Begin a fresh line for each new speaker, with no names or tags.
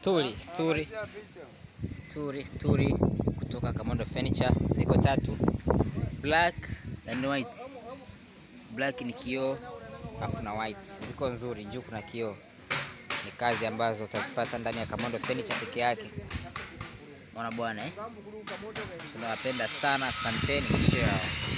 Stuli kutoka Kamondo Furniture. Ziko 3, black and white. Black ni kioo afu na white. Ziko nzuri, juu kuna kioo. Ni kazi ambazo utazipata ndani ya Kamondo Furniture peke yake. Mwana bwana Tunawapenda sana, asanteni, share.